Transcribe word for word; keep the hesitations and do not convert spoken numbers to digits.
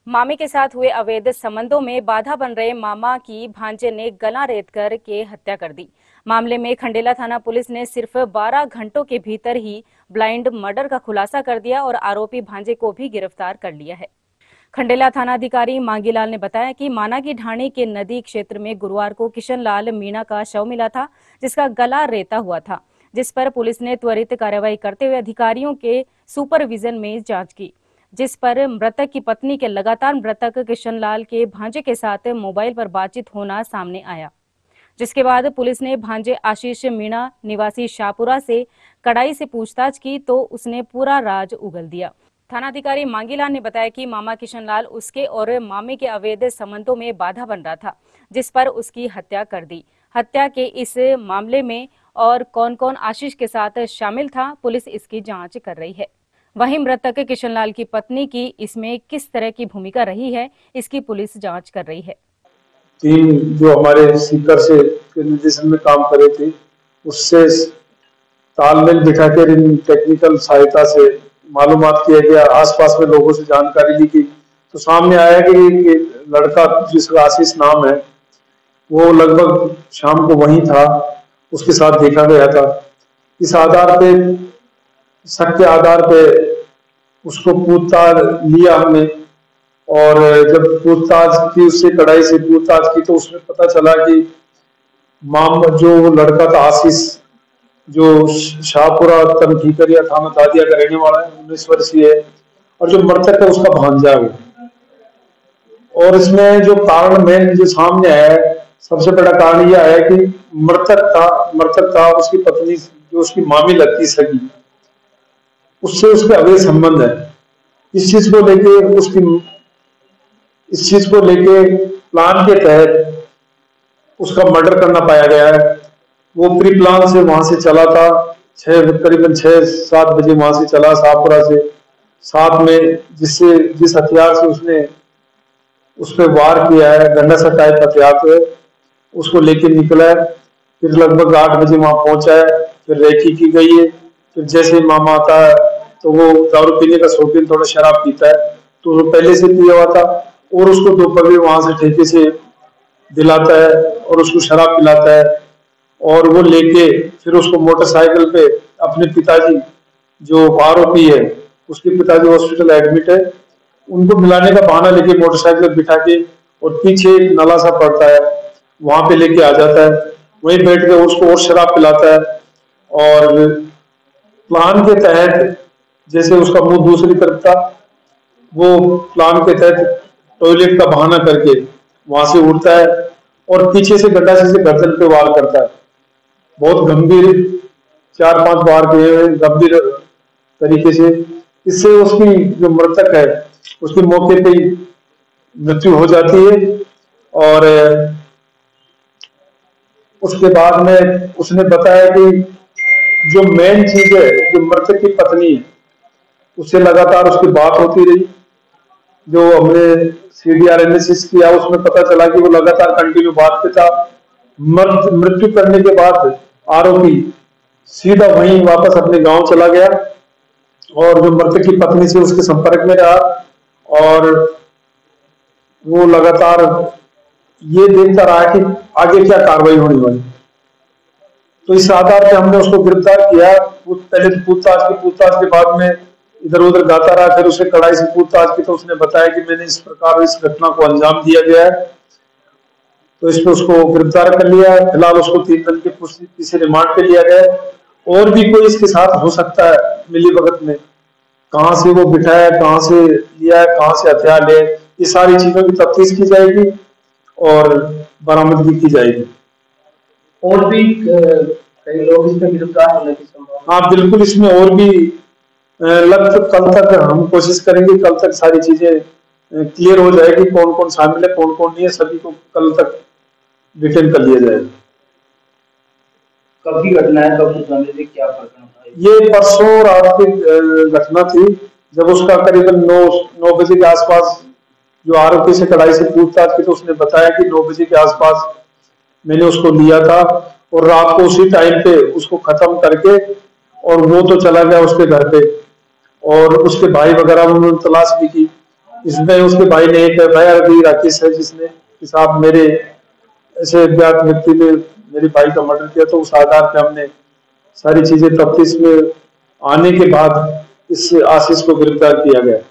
मामे के साथ हुए अवैध संबंधों में बाधा बन रहे मामा की भांजे ने गला रेत कर के हत्या कर दी। मामले में खंडेला थाना पुलिस ने सिर्फ बारह घंटों के भीतर ही ब्लाइंड मर्डर का खुलासा कर दिया और आरोपी भांजे को भी गिरफ्तार कर लिया है। खंडेला थाना अधिकारी मांगीलाल ने बताया कि माना की ढाणी के नदी क्षेत्र में गुरुवार को किशनलाल मीणा का शव मिला था, जिसका गला रेता हुआ था, जिस पर पुलिस ने त्वरित कार्रवाई करते हुए अधिकारियों के सुपरविजन में जांच की, जिस पर मृतक की पत्नी के लगातार मृतक किशनलाल के भांजे के साथ मोबाइल पर बातचीत होना सामने आया, जिसके बाद पुलिस ने भांजे आशीष मीणा निवासी शाहपुरा से कड़ाई से पूछताछ की तो उसने पूरा राज उगल दिया। थानाधिकारी मांगीलाल ने बताया कि मामा किशनलाल उसके और मामे के अवैध संबंधों में बाधा बन रहा था, जिस पर उसकी हत्या कर दी। हत्या के इस मामले में और कौन कौन आशीष के साथ शामिल था, पुलिस इसकी जांच कर रही है। वहीं मृतक किशनलाल की पत्नी की इसमें किस तरह की भूमिका रही है, इसकी पुलिस जांच कर रही है। टीम जो हमारे सीकर से के निर्देशन में काम कर रही थी, उससे तालमेल बिठाकर इन टेक्निकल सहायता से मालूमात किया गया, आसपास में लोगों से जानकारी ली गई, तो सामने आया कि ये लड़का जिसका आशीष नाम है वो लगभग शाम को वहीं था, उसके साथ देखा गया था। इस आधार पे, शक के आधार पे उसको पूछताछ लिया हमने, और जब पूछताछ की, उससे कड़ाई से पूछताछ की, तो उसमें पता चला कि माम जो लड़का था आशीष, जो शाहपुरा तनखीकरिया थाना दादिया का रहने वाला है, उन्नीस वर्षीय है, और जो मृतक है उसका भांजा है। और इसमें जो कारण मेन जो सामने आया है, सबसे बड़ा कारण यह है कि मृतक था मृतक था उसकी पत्नी, जो उसकी मामी लगती सगी, उससे उसके अवैध संबंध है। इस चीज को लेके उसकी इस चीज को लेके प्लान के तहत उसका मर्डर करना पाया गया है। वो प्री प्लान से वहां से चला था, छह करीबन छह सात बजे वहां से चला शाहपुरा से, साथ में जिससे जिस हथियार से उसने उस पर वार किया है, गंडा सा टाइप हथियार है, उसको लेके निकला है। फिर लगभग आठ बजे वहां पहुंचा है, फिर रेकी की गई है। फिर जैसे मामा आता है तो वो दारू पीने का शौकीन, थोड़ा शराब पीता है, तो वो पहले से पिया हुआ था, और उसको दो पगड़े वहां से ठेके से दिलाता है और उसको शराब पिलाता है, और वो लेके फिर उसको मोटरसाइकिल पे अपने पिताजी जो आरोपी है, उसके पिताजी हॉस्पिटल एडमिट है, उनको मिलाने का बहाना लेके मोटरसाइकिल बिठा के, और पीछे नाला सा पड़ता है वहां पे लेके आ जाता है, वहीं बैठ के उसको और शराब पिलाता है। और प्लान के तहत, जैसे उसका मुंह दूसरी तरफ था, वो प्लान के तहत टॉयलेट का बहाना करके वहां से उड़ता है और पीछे से गंडासे से गर्दन पे वार करता है। बहुत गंभीर, चार पांच वार के गंभीर तरीके से। इससे उसकी जो मृतक है उसकी मौके पे ही मृत्यु हो जाती है। और उसके बाद में उसने बताया कि जो मेन चीज है, जो मृतक की पत्नी है, उससे लगातार उसकी बात होती रही। जो हमने सीडीआर एनालिसिस किया उसमें पता चला कि वो लगातार कंटिन्यू बात पे था। मृत्यु करने के बाद आरोपी सीधा वहीं वापस अपने गांव चला गया और जो मृतक की पत्नी से उसके संपर्क में रहा, और वो लगातार ये देखता रहा कि आगे क्या कार्रवाई होने वाली। तो इस आधार पे हमने उसको गिरफ्तार किया। पहले तो पूछताछ की पूछताछ के बाद में इधर उधर गाता रहा, फिर उसे कड़ाई से पूछताछ की तो उसने बताया कि मैंने इस प्रकार इस घटना को अंजाम दिया गया है, तो इसमें उसको गिरफ्तार कर लिया है। फिलहाल उसको तीन दिन के पूछताछ से रिमांड पे लिया गया है। और भी कोई इसके साथ हो सकता है मिली भगत में, कहां से वो बिठाया, कहां से लिया है, कहां से हथियार ले, ये सारी चीजों की तफ्तीश की जाएगी और बरामदगी की जाएगी। और भी कई लोग इसमें गिरफ्तार होने की संभावना? हाँ बिल्कुल, इसमें और भी लगभग कल तक हम कोशिश करेंगे, कल तक सारी चीजें क्लियर हो जाएगी, कौन कौन शामिल है कौन कौन नहीं है, सभी को कल तक डिटेन कर लिया जाएगा। कब की घटना है, कब सूचना मिली, क्या घटना था? ये परसों रात की घटना थी, जब उसका करीबन नौ नौ बजे के आसपास जो आरोपी से कड़ाई से पूछताछ की तो उसने बताया कि नौ बजे के आसपास मैंने उसको लिया था और रात को उसी टाइम पे उसको खत्म करके और वो तो चला गया उसके घर पे, और उसके भाई वगैरह उन्होंने तलाश भी की इसमें उसके भाई ने एक भाई भी राकेश है जिसने कि साहब मेरे ऐसे अज्ञात व्यक्ति ने मेरे भाई का मर्डर किया, तो उस आधार पे हमने सारी चीजें तफ्तीश में आने के बाद इस आशीष को गिरफ्तार किया गया।